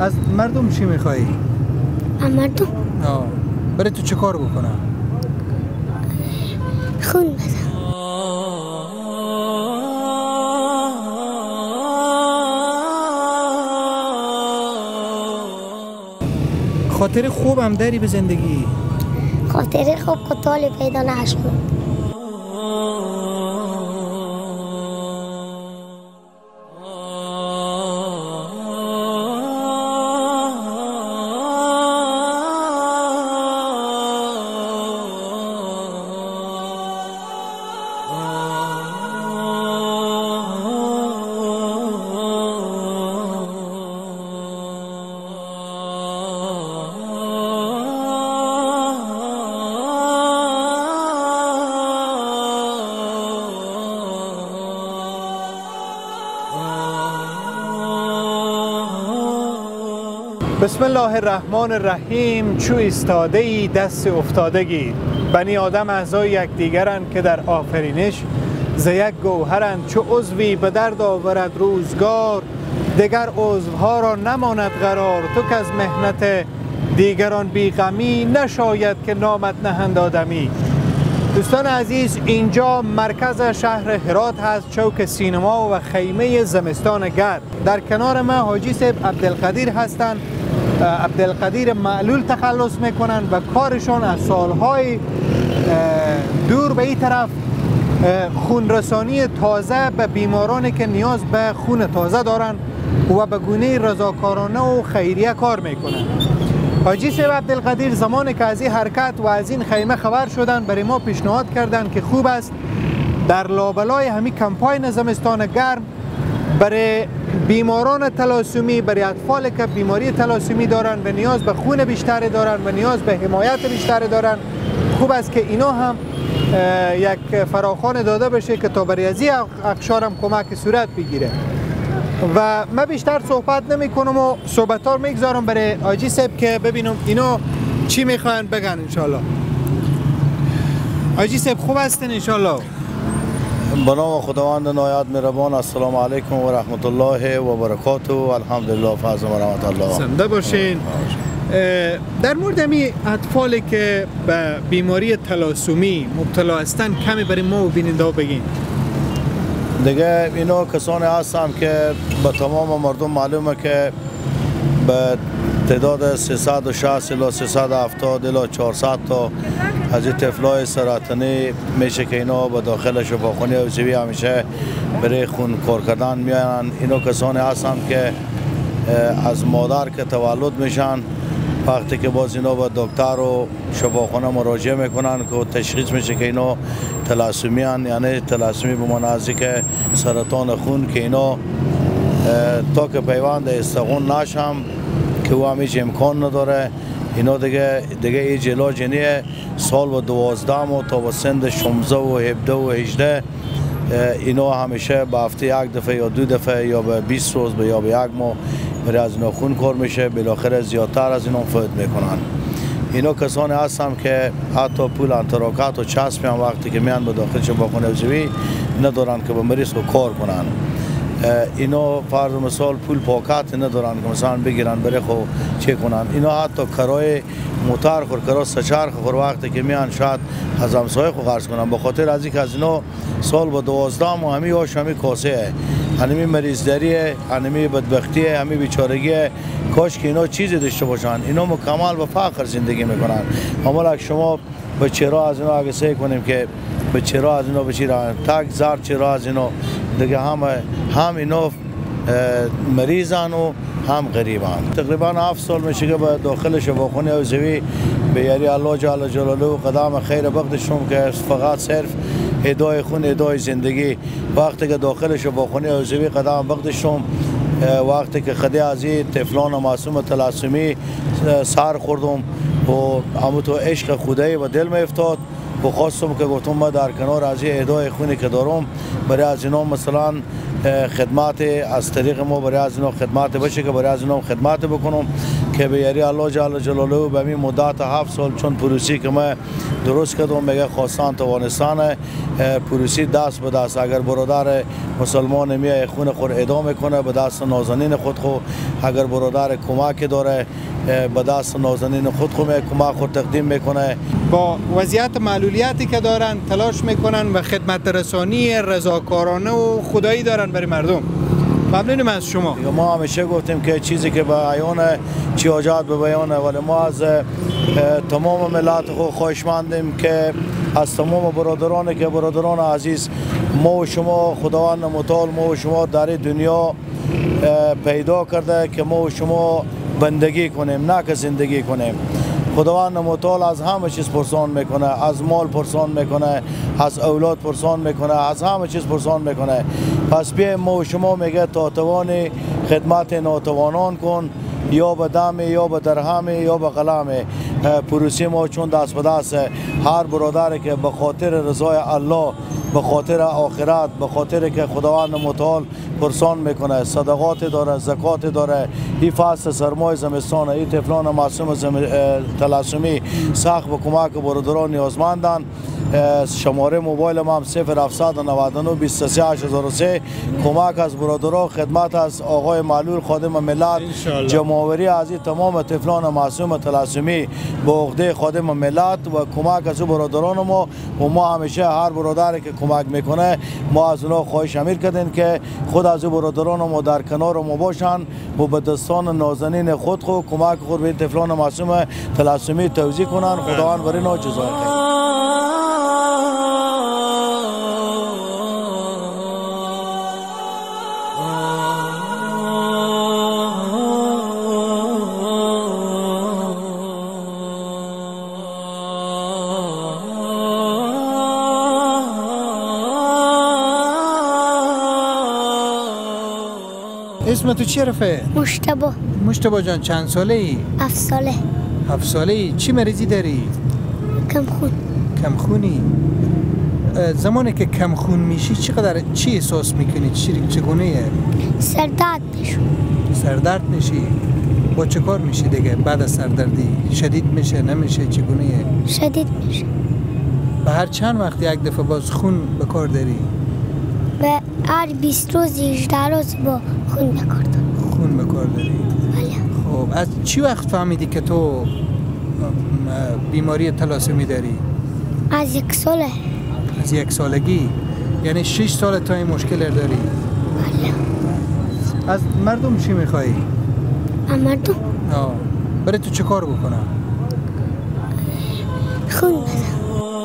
از مردم چی میخوایی؟ مردم برای تو چه کار بکنم؟ خون بدم. خاطر خوب هم داری به زندگی؟ خاطر خوب کتالی پیدا نشد. بسم الله الرحمن الرحیم. چو ایستاده ای دست افتادگی، بنی آدم اعضای یکدیگرند که در آفرینش ز یک گوهرند. چو عضوی به درد آورد روزگار، دگر عضوها را نماند قرار. تو که از محنت دیگران بیغمی، نشاید که نامت نهند آدمی. دوستان عزیز، اینجا مرکز شهر هرات هست، چوک سینما و خیمه زمستان گرم. در کنار ما حاجی صاحب عبدالقدیر هستند. عبدالقدیر معلول تخلص میکنن و کارشان از سالهای دور به این طرف خونرسانی تازه به بیمارانی که نیاز به خون تازه دارن و به گونه رضاکارانه و خیریه کار میکنن. حاجی صاحب عبدالقدیر زمانی که از این حرکت و از این خیمه خبر شدن، برای ما پیشنهاد کردن که خوب است در لابلای همین کمپاین زمستان گرم برای بیماران تلاسمی، برای اطفال که بیماری تلاسمی دارن و نیاز به خون بیشتری دارن و نیاز به حمایت بیشتری دارن، خوب است که اینا هم یک فراخوان داده بشه که تا برای از این اقشار هم کمک صورت بگیره. و من بیشتر صحبت نمی کنم و صحبت ها رو میگذارم برای حاجی صاحب که ببینم اینا چی میخواین بگن انشالله. حاجی صاحب خوب هستین انشالله؟ به نام خداوند نهایت مهربان. السلام علیکم و رحمت الله و برکاته. الحمدلله، فضل و رحمت الله. زنده باشین. در مورد همین اطفالی که به بیماری تلاسمی مبتلا هستن کمی برای ما و بیننده ها بگین. دیگه اینا کسانی هستن که به تمام مردم معلومه که به تعداد 360 الی 370 الی 400 تا از این طفلای سرطانی میشه که اینا به داخل شفاخانه حوزوی همیشه برای خون کار کردن میان. اینا کسانی هستن که از مادر که تولد میشن، وقتی که باز اینا به دکتر و شفاخانه مراجعه میکنن که تشخیص میشه که اینا تلاسمی هن، یعنی تلاسمی به معنی که سرطان خون که اینا تا که پیوند استخون نشم که او همیشه امکان نداره. اینا دیگه ایج علاج نیه. سال و 12 و تا و سند 16 و 17 و 18 اینا همیشه به هفته یک دفعه یا 2 دفعه یا به 20 روز یا به 1 ماه برای از اینا خون کار میشه. بالاخره زیادتر از اینا فوت میکنن. اینا کسانی هستن که حتی پول انتراکت و چسبی هم وقتی که میان به داخل شفاخانه حوزوی ندارن که به مریض رو کار کنن. اینا فرض مثال پول پاکت ندارن که مثلا بگیرن بره خو چه کنن. اینا حتی کرای موتر خور، کرای سچرخ خور وقتی که میان شاید از همسایه خو قرض کنن. به خاطر از اینکه از اینا سال با 12 ماه همی هاش همی کاسه، همی مریض دریه، همی بدبختی، همی بیچارگی. کاش که اینا چیزی داشته باشن. اینا مکمل به فقر زندگی میکنن. اما شما به چرا از اینا اگه سعی کنیم که به چرا از اینا بچیرن، تک زار چرا از اینا دیگه هم اینا مریضن و هم غریبن. تقریبا 7 سال میشه که به داخل شفاخانه حوزوی به یاری الله جل جلاله و قدم خیر بقدشون که فقط صرف ادای خون، ادای زندگی. وقتی که داخل شفاخانه حوزوی قدم بقدشون، وقتی که خدی از این طفلان معصوم تلاسمی سر خوردم و اما تو عشق خدایی و دل می افتاد و خواستم که گفتم ما در کنار از این ادای خونی که دارم برای از اینا مثلا خدمات از طریق ما برای از اینا خدمات بشه که برای از اینا خدمات بکنم. که به یاری الله جل جلاله به می مدت 7 سال چون پروسی که ما درست کردم میگه خواستان توانستان پروسی دست به دست. اگر برادر مسلمان میای خون خود ادامه کنه به دست نازنین خود خو، اگر برادر کمک داره به دست نازنین خود خو کمک خود تقدیم میکنه. با وضعیت معلولیتی که دارن تلاش میکنن و خدمت رسانی رضاکارانه و خدایی دارن برای مردم. ممنونم از شما. ما همیشه گفتیم که چیزی که به عیان چی حاجت به بیانه، ولی ما از تمام ملت خواهشمندیم که از تمام برادران که برادران عزیز ما و شما خداوند متعال ما و شما در دنیا پیدا کرده که ما و شما بندگی کنیم نه که زندگی کنیم. خداوند متعال از همه چیز پرسان میکنه، از مال پرسان میکنه، از اولاد پرسان میکنه، از همه چیز پرسان میکنه. پس بیایم ما و شما میگه تا توانی خدمت ناتوانان کن، یا به دم یا به درهم یا به قلم. پروسی ما چون دست به دست هر برادری که به خاطر رضای الله، به خاطر آخرت، به خاطر که خداوند متعال پرسان میکنه، صدقات داره، زکات داره. این فصل سرمای زمستان، این طفلان معصوم تلاسمی سخت به کمک برادران نیازمندن. شماره موبایل ما هم 0799 23803. کمک از برادران، خدمت از آقای معلول خادم ملت، جمع‌آوری از این تمام طفلان معصوم تلاسمی به عهده خادم ملت و کمک از برادران ما. و ما همیشه هر برادری که کمک میکنه ما از اونها خواهش امیر کردیم که خود از برادران ما در کنار ما باشن و به دستان نازنین خود کمک خود به این طفلان معصوم تلاسمی توزیع کنن. خداوند برای اینا جزای خیر. اسم تو چیه رفیق؟ مشتبه. مشتبه جان چند ساله ای؟ 7 ساله. 7 ساله ای. چی مریضی داری؟ کم خون. کم خونی؟ زمانی که کم خون میشی چی احساس میکنی؟ چگونه؟ سردرد میشه. سردرد میشی؟ با چه کار میشی دیگه بعد از سردردی؟ شدید میشه نمیشه چگونه؟ شدید میشه. به هر چند وقت یک دفعه باز خون به کار داری؟ به هر 20 روز 18 روز با خون به کار دارم. خون به کار داری؟ بله. خب از چی وقت فهمیدی که تو بیماری تلاسمی داری؟ از 1 ساله. از 1 سالگی؟ یعنی 6 سال تا این مشکل داری؟ بله. از مردم چی میخوایی؟ مردم؟ برای تو چه کار بکنم؟ خون بدم.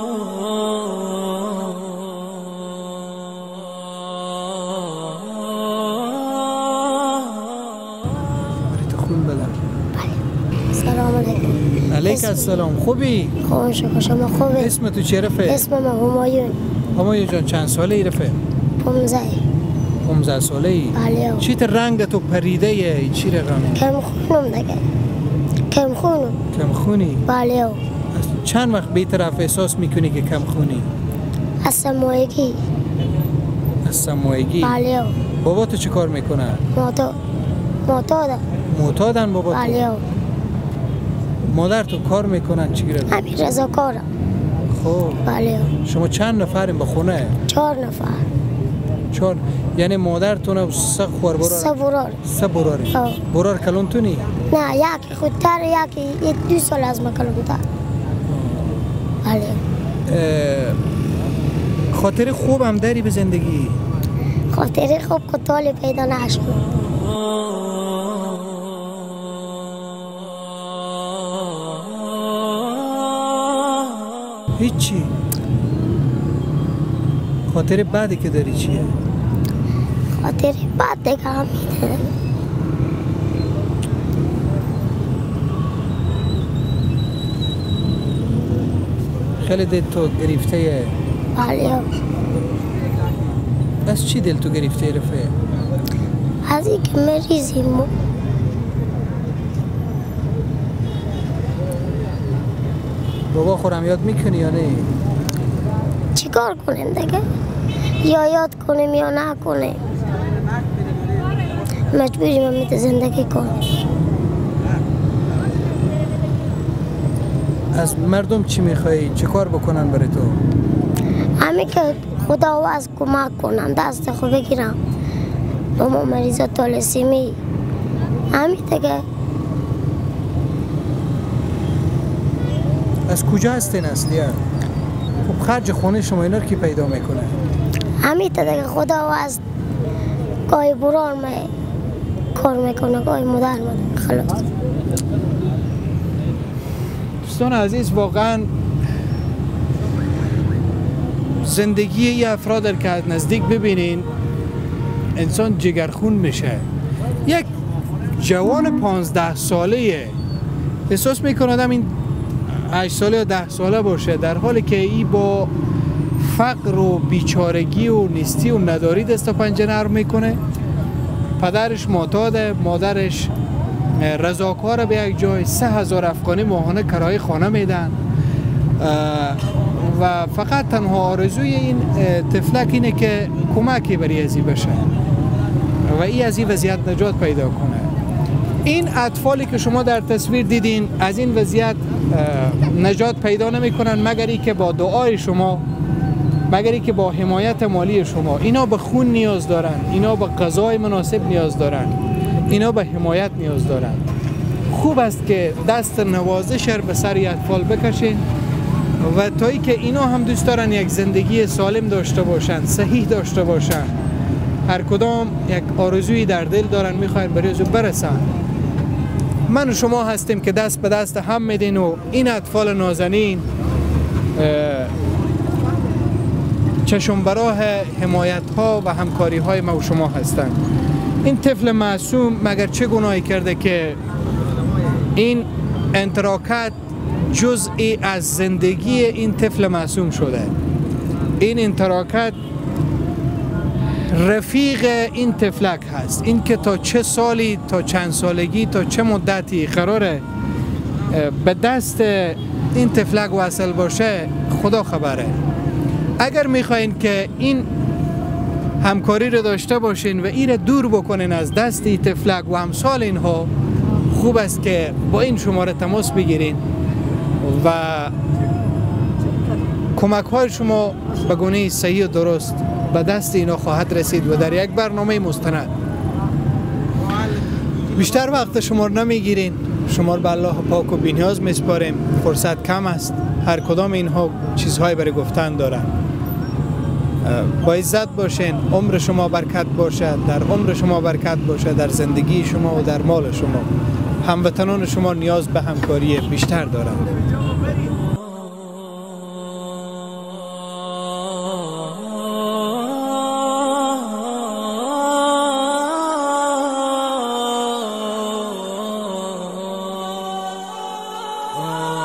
سلام علیکم. علیکم السلام. خوبی؟ خوب شما خوبی؟ اسم تو چیه رفیق؟ اسم من همایون. همایون جان چند ساله ای رفیق؟ 15. 15 ساله ای؟ بله. چی رنگ تو پریده ای؟ چی رقم؟ کم خونم دیگه. کم خونم. کم خونی؟ بله. چند وقت به طرف احساس میکنی که کم خونی؟ از سمویگی. از سمویگی؟ بله. بابا تو چی کار میکنه؟ معتادن. معتادن بابا تو؟ بله. مادر تو کار میکنن چی گرد؟ همین رضاکارم. خب. بله. شما چند نفرین به خونه؟ 4 نفر. 4. یعنی مادرتون سه خور برار؟ 3 برار. 3 برار. برار کلونتونی؟ نه یکی خودتر یکی 2 سال از ما کلونتر. بله. خاطر خوب هم داری به زندگی؟ خاطر خوب که طالب پیدا نشد. هیچی. خاطر بعدی که داری چیه؟ خاطر بعد دیگه هم میده. خیلی دل تو گرفته؟ بله. از چی دل تو گرفته رفیق؟ از این که مریضیم. بابا خورم یاد میکنی یا نه؟ چی کار کنیم دیگه؟ یا یاد کنیم یا نکنیم. مجبوریم هم زندگی کنیم. از مردم چی میخوایی؟ چه کار بکنن برای تو؟ همین که خدا از کمک کنم، دست خود بگیرم ماما مریضا طالسیمی، همین دیگه. از کجا هستین اصلیه؟ خب خرج خونه شما اینا رو کی پیدا میکنه؟ همین دیگه خدا از گاهی برار کار میکنه، گاهی مادر من، خلاص. دوستان عزیز، واقعا زندگی یه افراد که از نزدیک ببینین انسان جگرخون میشه. یک جوان 15 ساله احساس میکنه آدم این 8 ساله یا 10 ساله باشه، در حالی که ای با فقر و بیچارگی و نیستی و نداری دست و پنجه نرم میکنه. پدرش معتاده، مادرش رضاکار به یک جای، 3000 افغانی ماهانه کرایه خانه میدن و فقط تنها آرزوی این طفلک اینه که کمکی برای ازی بشه و ای از این وضعیت نجات پیدا کنه. این اطفالی که شما در تصویر دیدین از این وضعیت نجات پیدا نمی کنن مگر ای که با دعای شما، مگر ای که با حمایت مالی شما. اینا به خون نیاز دارن، اینا به غذای مناسب نیاز دارن، اینا به حمایت نیاز دارن. خوب است که دست نوازش به سر اطفال بکشین و تا ای که اینا هم دوست دارن یک زندگی سالم داشته باشن، صحیح داشته باشن، هر کدام یک آرزویی در دل دارن میخواین برای او برسن. من و شما هستیم که دست به دست هم میدین و این اطفال نازنین چشم براه حمایت ها و همکاری های ما و شما هستند. این طفل معصوم مگر چه گناهی کرده که این انتراکت جزئی از زندگی این طفل معصوم شده؟ این انتراکت رفیق این طفلک هست. این که تا چه سالی، تا چند سالگی، تا چه مدتی قراره به دست این طفلک وصل باشه خدا خبره. اگر میخواین که این همکاری رو داشته باشین و این رو دور بکنین از دست این طفلک و امثال اینها، خوب است که با این شماره تماس بگیرین و کمک های شما به گونه صحیح و درست به دست اینا خواهد رسید و در یک برنامه مستند. بیشتر وقت شما رو نمیگیرین، شما رو به الله پاک و بی‌نیاز میسپاریم. فرصت کم است، هر کدام اینها چیزهای برای گفتن دارن. با عزت باشین، عمر شما برکت باشد، در عمر شما برکت باشد، در زندگی شما و در مال شما. هموطنان شما نیاز به همکاری بیشتر دارند. Oh